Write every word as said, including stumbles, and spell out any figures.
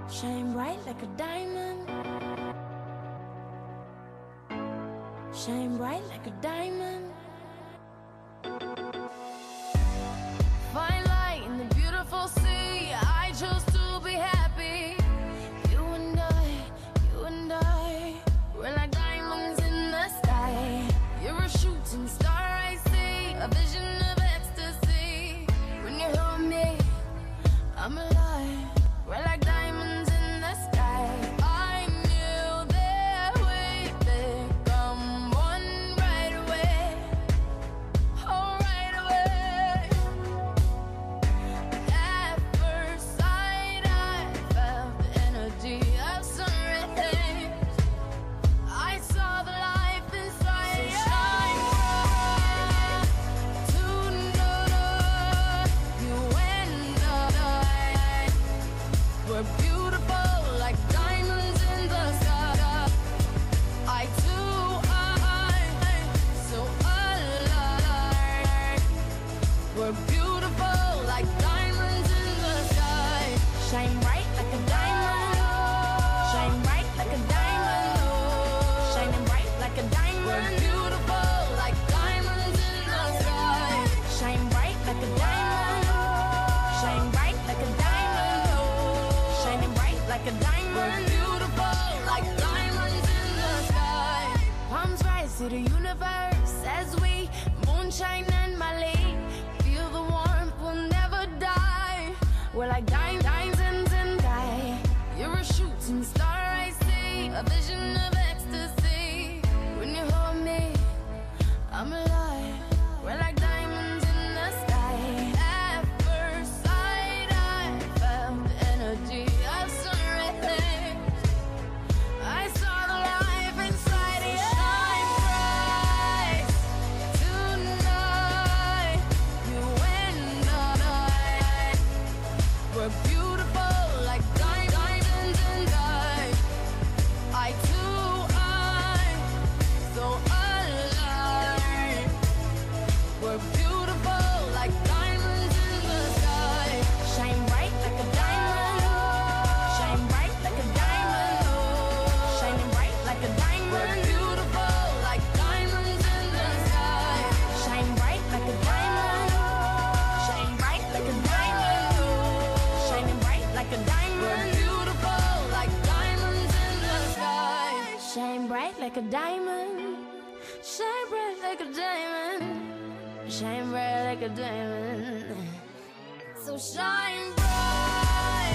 Shine bright like a diamond. Shine bright like a diamond. Find light in the beautiful sea. I chose to be happy. You and I, you and I, we're like diamonds in the sky. You're a shooting star, I see, a vision of ecstasy. When you hold me, I'm alive. We're like diamonds in the sky. I knew that we'd become one right away. Oh, right away. At first sight, I felt the energy of sun rays. I saw the life inside you. So shine bright tonight. You and I, we're beautiful like diamonds in the sky. I too, I, so alive. We're beautiful like diamonds in the sky. Shine bright like a diamond. Shine bright like a diamond. Shining bright like a diamond. We're beautiful like diamonds in the sky. Shine bright like a diamond. Shine bright like a diamond. Shining bright like a diamond. We're beautiful like diamonds in the sky. Palms rise to the universe as we moonshine and Malay. Feel the warmth, we'll never die. We're like diamonds in the sky. You're a shooting star, I see, a vision of ecstasy. When you hold me, I'm alive. We're like diamonds in the sky. At first sight, I felt the energy of sun rays. I saw the life inside you. Shine bright tonight. You and I, we're beautiful like diamonds in the sky. I too, I, so alive. We're beautiful like diamonds in the sky. Shine bright like a diamond. Shine bright like a diamond. Shining bright like a diamond. We're beautiful like diamonds in the sky. Shine bright like a diamond. Shine bright like a diamond. Shining bright like a diamond. We're beautiful like diamonds in the sky. Shine bright like a diamond. Shine bright like a diamond. Shine bright like a diamond. So shine bright.